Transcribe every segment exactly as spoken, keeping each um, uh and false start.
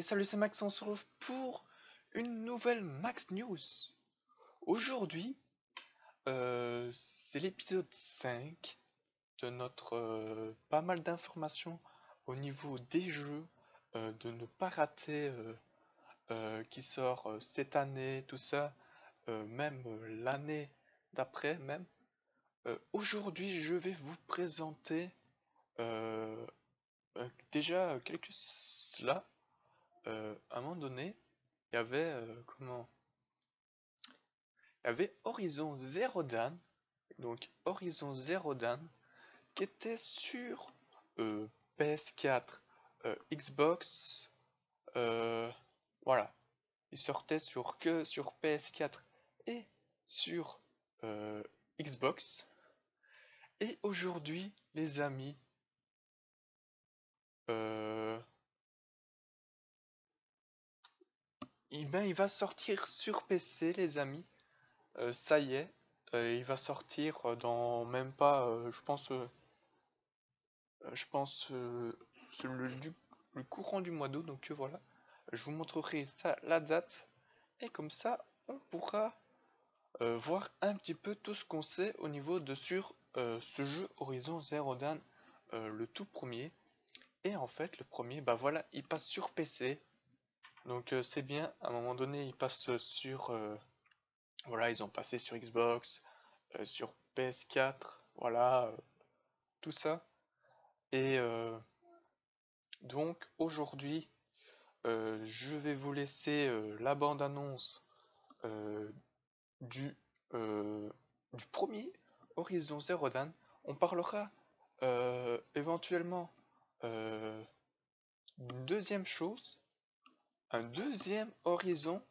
salut, c'est Max, on se retrouve pour une nouvelle Max News. Aujourd'hui, euh, c'est l'épisode cinq de notre euh, pas mal d'informations au niveau des jeux, euh, de ne pas rater euh, euh, qui sort euh, cette année, tout ça, euh, même euh, l'année d'après même. Euh, aujourd'hui, je vais vous présenter euh, euh, déjà euh, quelques cela. Euh, à un moment donné, il y avait euh, comment? Il y avait Horizon Zero Dawn, donc Horizon Zero Dawn, qui était sur euh, P S quatre, euh, Xbox, euh, voilà. Il sortait sur que sur P S quatre et sur euh, Xbox. Et aujourd'hui, les amis, euh, eh ben, il va sortir sur P C, les amis. Euh, ça y est, euh, il va sortir euh, dans même pas, euh, je pense, euh, euh, je pense euh, sur le, du- le courant du mois d'août. Donc euh, voilà, je vous montrerai ça, la date, et comme ça, on pourra euh, voir un petit peu tout ce qu'on sait au niveau de sur euh, ce jeu Horizon Zero Dawn, euh, le tout premier. Et en fait, le premier, bah voilà, il passe sur P C. Donc euh, c'est bien. À un moment donné, il passe sur, euh, voilà, ils ont passé sur Xbox, euh, sur P S quatre, voilà, euh, tout ça. Et euh, donc aujourd'hui, euh, je vais vous laisser euh, la bande-annonce euh, du, euh, du premier Horizon Zero Dawn. On parlera euh, éventuellement euh, d'une deuxième chose, un deuxième Horizon.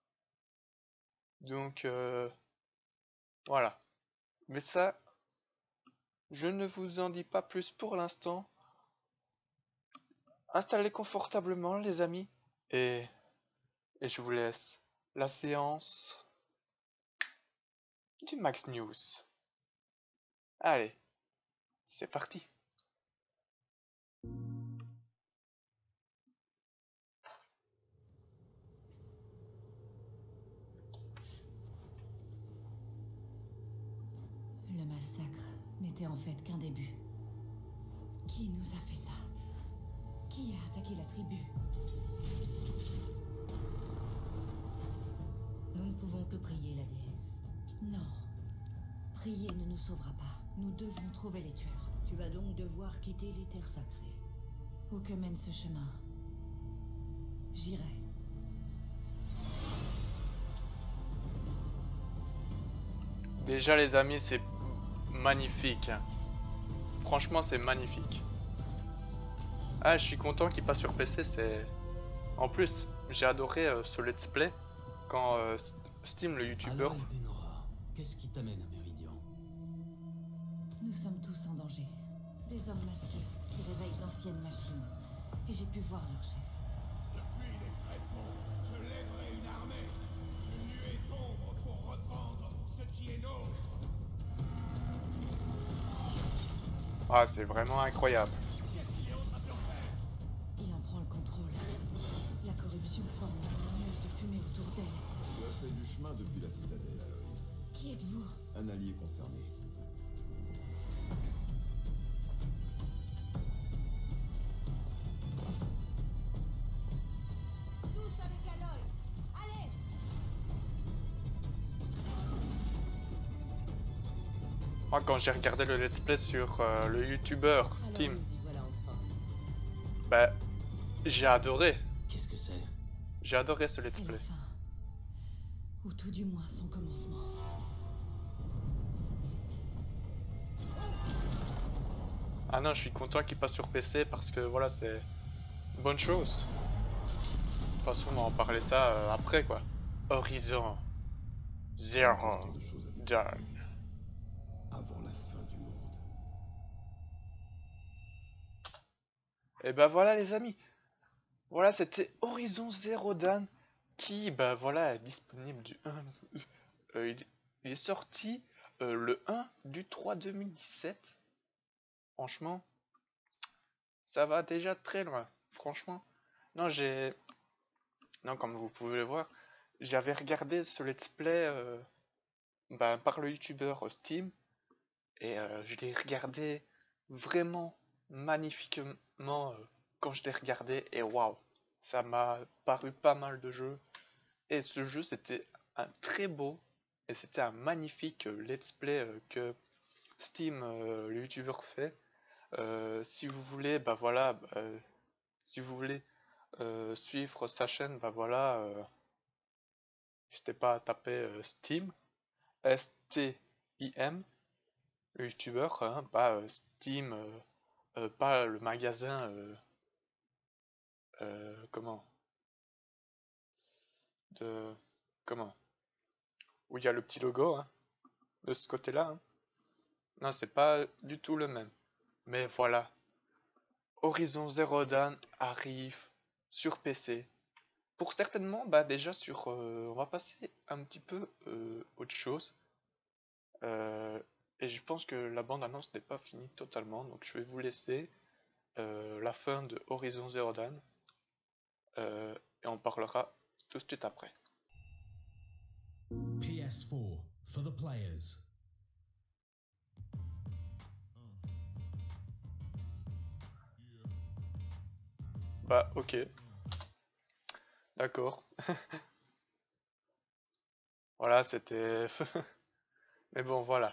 Donc euh, voilà. Mais ça, je ne vous en dis pas plus pour l'instant. Installez confortablement, les amis, et, et je vous laisse la séance du Max News. Allez, c'est parti. Le massacre n'était en fait qu'un début. Qui nous a fait ça? Qui a attaqué la tribu? Nous ne pouvons que prier la déesse. Non. Prier ne nous sauvera pas. Nous devons trouver les tueurs. Tu vas donc devoir quitter les terres sacrées. Où que mène ce chemin? J'irai. Déjà les amis, c'est magnifique. Franchement, c'est magnifique. Ah, je suis content qu'il passe sur P C. C'est en plus, j'ai adoré euh, ce let's play quand euh, Steam, le youtubeur. Alors, Eldenora, qu'est-ce qui t'amène à Méridian? Nous sommes tous en danger. Des hommes masqués qui réveillent d'anciennes machines. Et j'ai pu voir leur chef. Depuis les tréfonds, je lèverai une armée, une nuée d'ombre pour reprendre ce qui est nôtre. Ah, c'est vraiment incroyable. Qu'est-ce qu'il est en train de leur faire? Il en prend le contrôle. La corruption forme un nuage de fumée autour d'elle. Tu as fait du chemin depuis la citadelle, Aloy. Qui êtes-vous? Un allié concerné. Tous avec Aloy. Allez! Moi, quand j'ai regardé le let's play sur euh, le youtubeur Steam, Alors nous y voilà enfin. bah, j'ai adoré. Qu'est-ce que c'est? J'ai adoré ce let's C'est play. la fin. Ou tout du moins son commencement. Ah non, je suis content qu'il passe sur P C parce que voilà, c'est une bonne chose. De toute façon, on va en parler ça euh, après quoi. Horizon Zero Tant de choses à dire Dawn. avant la fin du monde. Et bah voilà les amis. Voilà, c'était Horizon Zero Dawn qui, bah voilà, est disponible du un. Euh, il, il est sorti euh, le un du trois deux mille dix-sept. Franchement, ça va déjà très loin. Franchement, non, j'ai Non, comme vous pouvez le voir, j'avais regardé ce let's play euh, ben, par le youtubeur euh, Steam, et euh, je l'ai regardé vraiment magnifiquement euh, quand je l'ai regardé, et waouh, ça m'a paru pas mal de jeux. Et ce jeu, c'était un très beau, et c'était un magnifique euh, let's play euh, que Steam, euh, le youtubeur, fait. Euh, si vous voulez, bah voilà, bah, euh, si vous voulez euh, suivre sa chaîne, bah voilà, euh, n'hésitez pas à taper euh, Steam, S T I M, le youtubeur, hein, pas euh, Steam, euh, euh, pas le magasin, euh, euh, comment, de, comment, où il y a le petit logo, hein, de ce côté-là, hein. Non, c'est pas du tout le même. Mais voilà, Horizon Zero Dawn arrive sur P C. Pour certainement, bah déjà sur, euh, on va passer un petit peu euh, autre chose. Euh, et je pense que la bande-annonce n'est pas finie totalement, donc je vais vous laisser euh, la fin de Horizon Zero Dawn. Euh, et on parlera tout de suite après. P S four for the players. Bah ok, d'accord. Voilà, c'était... Mais bon, voilà.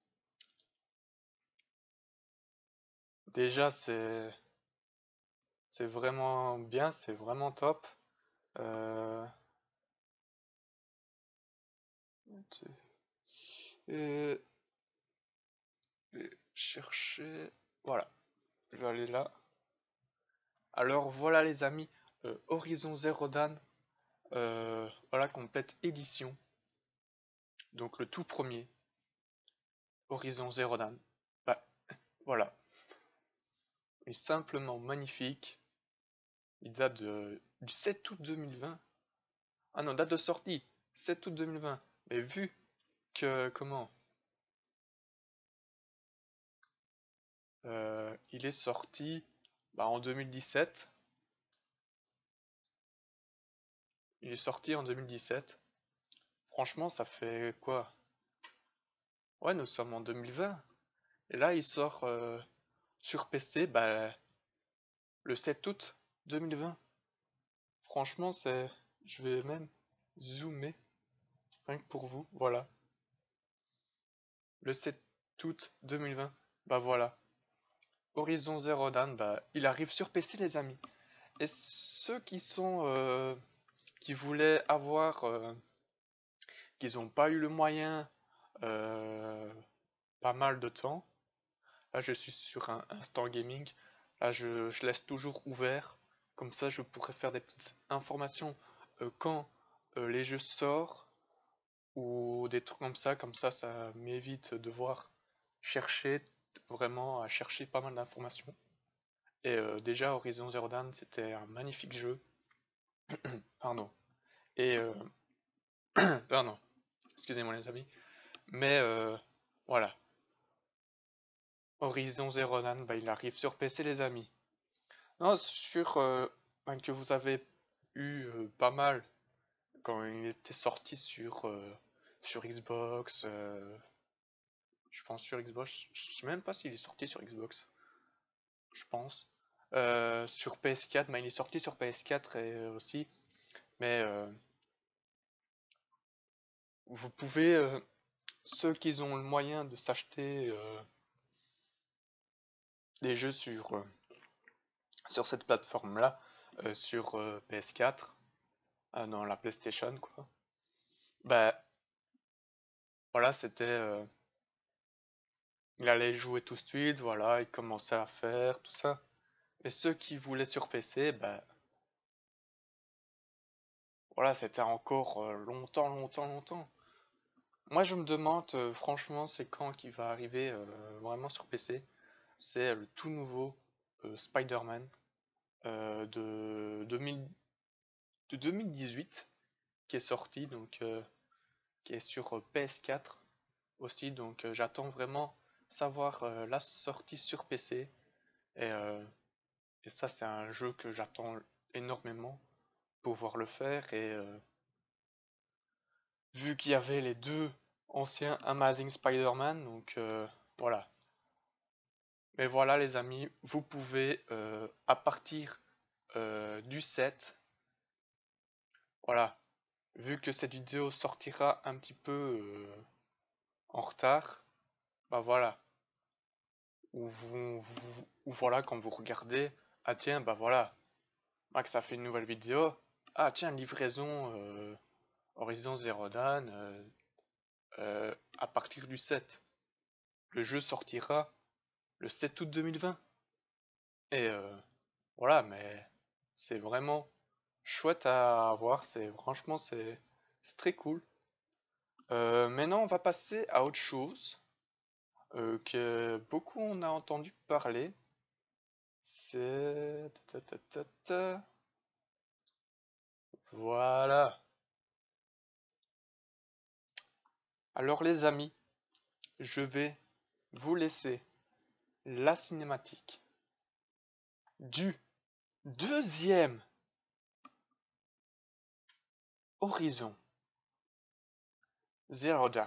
Déjà, c'est... C'est vraiment bien, c'est vraiment top. Euh... Et... et chercher... Voilà, je vais aller là. Alors voilà les amis, euh, Horizon Zero Dawn, euh, voilà, complète édition. Donc le tout premier, Horizon Zero Dawn. Bah, voilà. Il est simplement magnifique. Il date de, du sept août deux mille vingt. Ah non, date de sortie, sept août deux mille vingt. Mais vu que, comment euh, il est sorti bah, en deux mille dix-sept. Il est sorti en deux mille dix-sept. Franchement, ça fait quoi? Ouais, nous sommes en deux mille vingt. Et là, il sort euh, sur P C bah, le sept août deux mille vingt. Franchement, c'est... Je vais même zoomer, rien que pour vous, voilà. Le sept août deux mille vingt, bah voilà. Horizon Zero Dawn, bah, il arrive sur P C les amis. Et ceux qui sont... Euh, qui voulaient avoir... Euh, qu'ils n'ont pas eu le moyen... Euh, pas mal de temps. Là, je suis sur un instant gaming. Là, je, je laisse toujours ouvert. Comme ça, je pourrais faire des petites informations euh, quand euh, les jeux sortent ou des trucs comme ça. Comme ça, ça m'évite de devoir chercher, vraiment à chercher pas mal d'informations. Et euh, déjà, Horizon Zero Dawn, c'était un magnifique jeu. Pardon. Et euh... pardon. Excusez-moi les amis. Mais euh, voilà. Horizon Zero Dawn, bah, il arrive sur P C les amis. Non, sur euh, ben, que vous avez eu euh, pas mal quand il était sorti sur, euh, sur Xbox. Euh, je pense sur Xbox. Je sais même pas s'il est sorti sur Xbox. Je pense. Euh, sur P S quatre, ben, il est sorti sur P S quatre et, euh, aussi. Mais euh, vous pouvez, euh, ceux qui ont le moyen de s'acheter euh, des jeux sur, euh, sur cette plateforme-là, euh, sur euh, P S quatre, euh, dans la PlayStation, quoi. Bah, voilà, c'était... euh, il allait jouer tout de suite, voilà, il commençait à faire, tout ça. Et ceux qui voulaient sur P C, bah... Voilà, c'était encore euh, longtemps, longtemps, longtemps. Moi, je me demande, euh, franchement, c'est quand qu'il va arriver euh, vraiment sur P C. C'est le tout nouveau euh, Spider-Man euh, de, deux mille de deux mille dix-huit qui est sorti, donc euh, qui est sur euh, P S quatre aussi. Donc euh, j'attends vraiment savoir euh, la sortie sur P C. Et, euh, et ça, c'est un jeu que j'attends énormément pouvoir le faire et euh, vu qu'il y avait les deux anciens Amazing Spider-Man, donc euh, voilà. Mais voilà les amis, vous pouvez euh, à partir euh, du sept, voilà, vu que cette vidéo sortira un petit peu euh, en retard, bah voilà, ou, vous, vous- ou voilà quand vous regardez, ah tiens bah voilà, Max a fait une nouvelle vidéo, ah tiens livraison euh, Horizon Zero Dawn euh, euh, à partir du sept. Le jeu sortira le sept août deux mille vingt. Et euh, voilà, mais c'est vraiment chouette à voir, c'est franchement c'est c'est très cool. Euh, maintenant on va passer à autre chose euh, que beaucoup on a entendu parler. C'est ta, ta, ta, ta. Voilà. Alors les amis, je vais vous laisser la cinématique du deuxième Horizon Zero Dawn.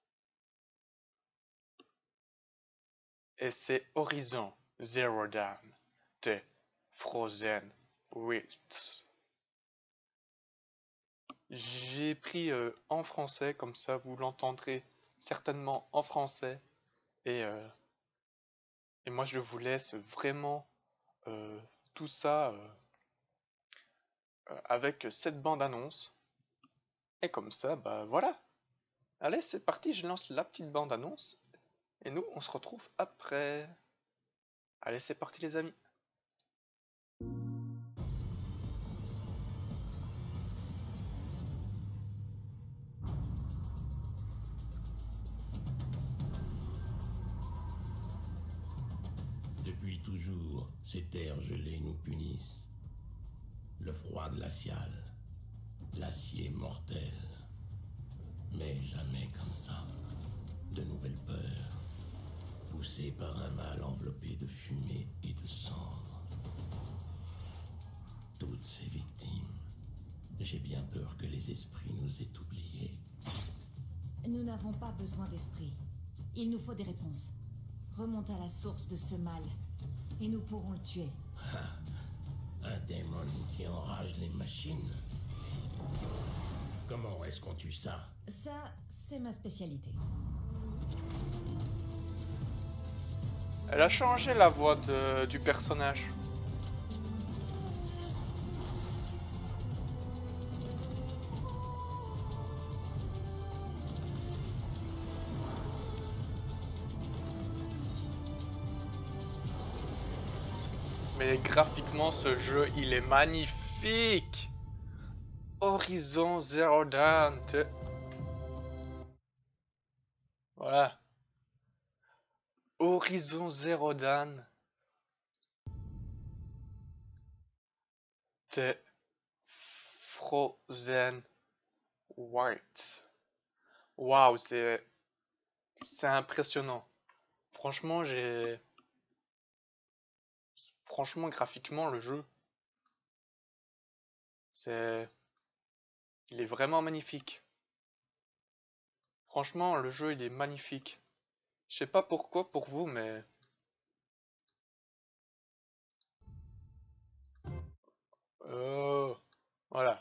Et c'est Horizon Zero Dawn de Frozen Wilds. J'ai pris euh, en français, comme ça vous l'entendrez certainement en français. Et, euh, et moi je vous laisse vraiment euh, tout ça euh, euh, avec cette bande-annonce. Et comme ça, bah voilà. Allez, c'est parti, je lance la petite bande-annonce. Et nous, on se retrouve après. Allez, c'est parti les amis. Depuis toujours, ces terres gelées nous punissent. Le froid glacial, l'acier mortel. Mais jamais comme ça. De nouvelles peurs, poussées par un mal enveloppé de fumée et de cendres. Toutes ces victimes, j'ai bien peur que les esprits nous aient oubliés. Nous n'avons pas besoin d'esprit. Il nous faut des réponses. Remonte à la source de ce mal, et nous pourrons le tuer. Un démon qui enrage les machines. Comment est-ce qu'on tue ça? Ça, c'est ma spécialité. Elle a changé la voix de, du personnage. Mais graphiquement, ce jeu, il est magnifique. Horizon Zero Dawn. Voilà. Horizon Zero Dawn. The Frozen Wilds. Waouh, c'est c'est impressionnant. Franchement, j'ai franchement graphiquement le jeu c'est il est vraiment magnifique. Franchement, le jeu il est magnifique. Je sais pas pourquoi pour vous mais oh, voilà.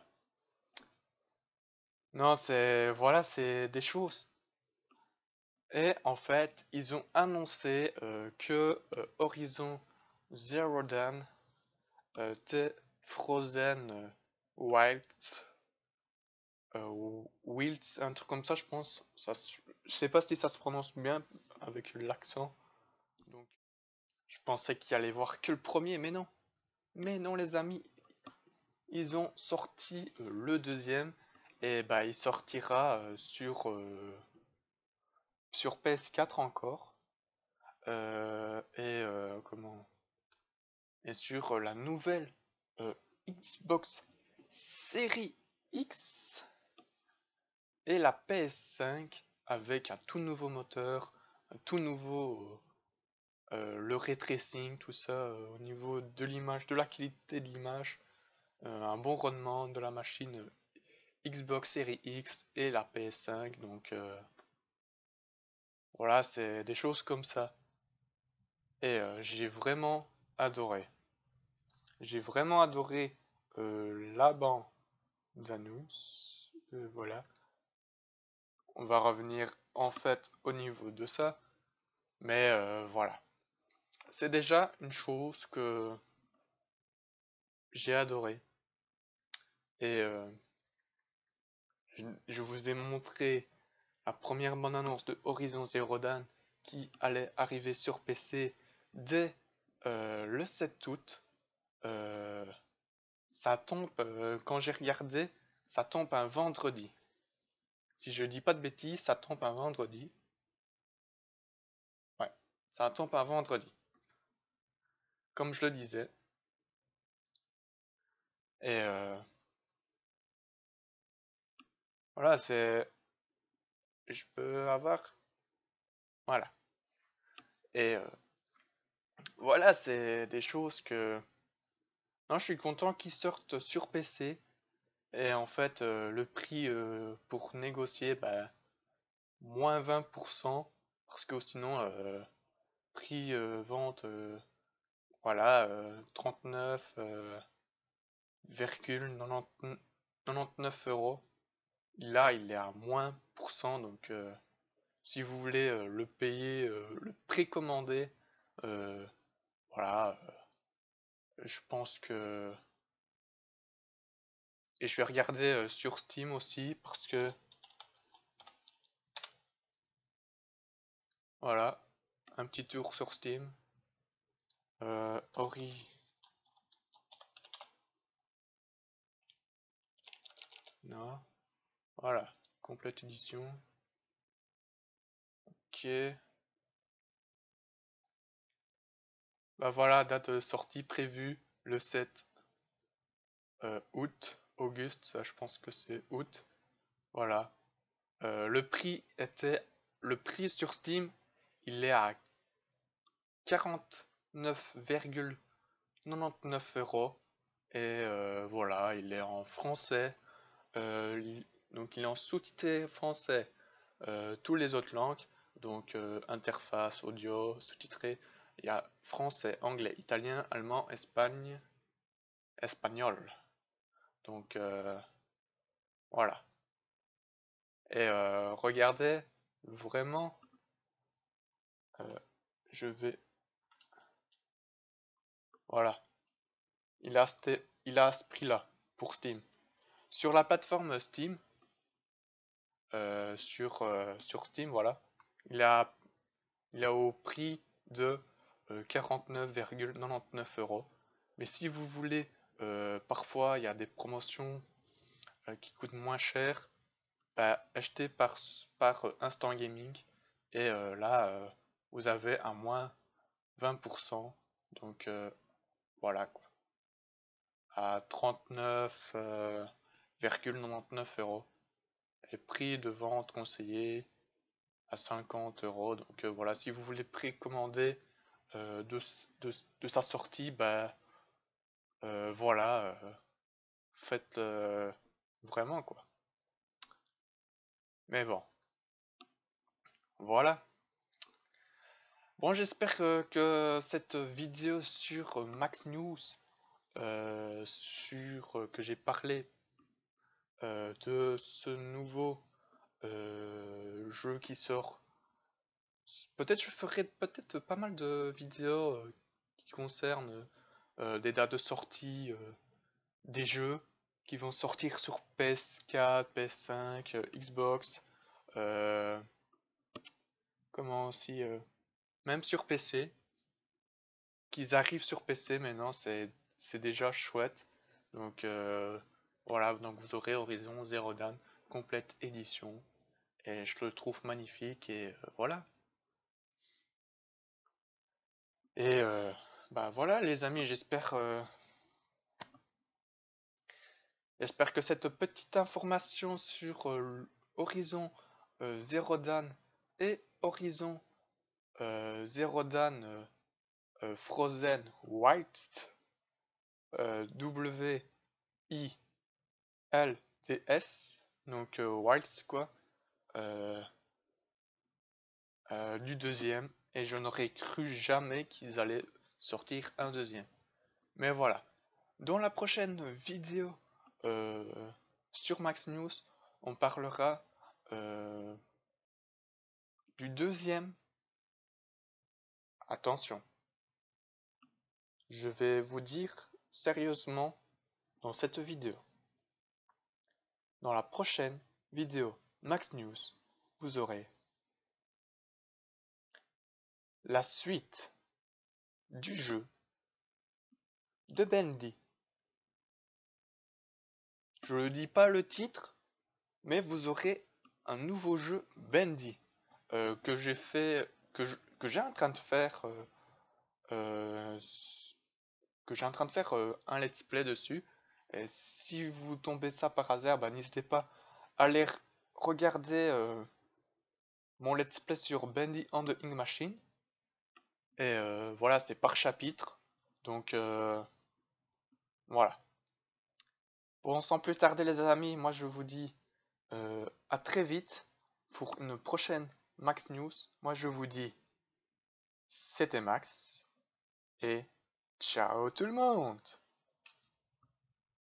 Non, c'est voilà, c'est des choses. Et en fait, ils ont annoncé euh, que euh, Horizon Zero Dawn euh, The Frozen euh, Wilds euh, Wilds, un truc comme ça, je pense. Ça, se- je sais pas si ça se prononce bien avec l'accent. Donc, je pensais qu'il allait voir que le premier, mais non. Mais non, les amis, ils ont sorti euh, le deuxième et bah il sortira euh, sur euh, sur P S quatre encore euh, et euh, comment et sur euh, la nouvelle euh, Xbox Series X et la P S cinq avec un tout nouveau moteur, un tout nouveau euh, le ray tracing, tout ça euh, au niveau de l'image, de la qualité de l'image. euh, un bon rendement de la machine Xbox Series X et la P S cinq. Donc euh, voilà, c'est des choses comme ça. Et euh, j'ai vraiment adoré. J'ai vraiment adoré euh, la bande-annonce. Euh, voilà. On va revenir en fait au niveau de ça. Mais euh, voilà. C'est déjà une chose que j'ai adoré. Et euh, je, je vous ai montré la première bande-annonce de Horizon Zero Dawn qui allait arriver sur P C dès euh, le sept août. Euh, ça tombe, euh, quand j'ai regardé, ça tombe un vendredi. Si je dis pas de bêtises, ça tombe un vendredi. Ouais, ça tombe un vendredi. Comme je le disais. Et euh, voilà, c'est... Je peux avoir... Voilà. Et euh, voilà, c'est des choses que... Non, je suis content qu'ils sortent sur P C. Et en fait, euh, le prix euh, pour négocier, bah, moins vingt pour cent. Parce que sinon, euh, prix euh, vente, euh, voilà, euh, trente-neuf virgule quatre-vingt-dix-neuf euros. Là, il est à moins pour cent. Donc, euh, si vous voulez euh, le payer, euh, le précommander, euh, voilà, euh, je pense que... Et je vais regarder euh, sur Steam aussi, parce que... Voilà, un petit tour sur Steam. Euh, Ori... Non. Voilà, complète édition. Ok. Bah voilà, date de sortie prévue le sept euh, août. Auguste, ça je pense que c'est août. Voilà. Euh, le prix était... Le prix sur Steam, il est à quarante-neuf virgule quatre-vingt-dix-neuf euros. Et euh, voilà, il est en français. Euh, il- donc il est en sous-titré français. Euh, toutes les autres langues. Donc euh, interface, audio, sous-titré. Il y a français, anglais, italien, allemand, espagne, espagnol. Donc euh, voilà. Et euh, regardez, vraiment, euh, je vais... Voilà. Il a, ce- il a ce prix-là pour Steam. Sur la plateforme Steam, euh, sur, euh, sur Steam, voilà, il a, il a au prix de euh, quarante-neuf virgule quatre-vingt-dix-neuf euros. Mais si vous voulez, euh, parfois il y a des promotions euh, qui coûtent moins cher, bah, achetez par, par euh, Instant Gaming. Et euh, là, euh, vous avez un moins vingt pour cent. Donc euh, voilà quoi. À trente-neuf virgule quatre-vingt-dix-neuf euros. Et prix de vente conseillé à cinquante euros. Donc euh, voilà, si vous voulez précommander euh, de, de, de sa sortie, bah euh, voilà, euh, faites euh, vraiment quoi. Mais bon, voilà. Bon, j'espère que, que cette vidéo sur euh, Max News, euh, sur euh, que j'ai parlé euh, de ce nouveau euh, jeu qui sort. Peut-être je ferai peut-être pas mal de vidéos euh, qui concernent euh, des dates de sortie euh, des jeux qui vont sortir sur P S quatre, P S cinq, euh, Xbox, euh, comment aussi, euh, même sur P C, qu'ils arrivent sur P C maintenant, c'est c'est déjà chouette. Donc euh, voilà, donc vous aurez Horizon Zero Dawn complète édition et je le trouve magnifique et euh, voilà. Et euh, bah voilà les amis, j'espère euh, j'espère que cette petite information sur euh, Horizon euh, Zero Dawn et Horizon euh, Zero Dawn euh, euh, Frozen White euh, W I L D S, donc euh, Wilds quoi, euh, euh, du deuxième, et je n'aurais cru jamais qu'ils allaient sortir un deuxième. Mais voilà, dans la prochaine vidéo euh, sur Max News, on parlera euh, du deuxième. Attention, je vais vous dire sérieusement dans cette vidéo. Dans la prochaine vidéo Max News, vous aurez la suite du jeu de Bendy. Je ne dis pas le titre, mais vous aurez un nouveau jeu Bendy euh, que j'ai fait, que je, que j'ai en train de faire, euh, euh, que j'ai en train de faire euh, un let's play dessus. Et si vous tombez ça par hasard, bah, n'hésitez pas à aller regarder euh, mon let's play sur Bendy and the Ink Machine. Et euh, voilà, c'est par chapitre. Donc euh, voilà. Bon, sans plus tarder les amis, moi je vous dis euh, à très vite pour une prochaine Max News. Moi je vous dis c'était Max et ciao tout le monde.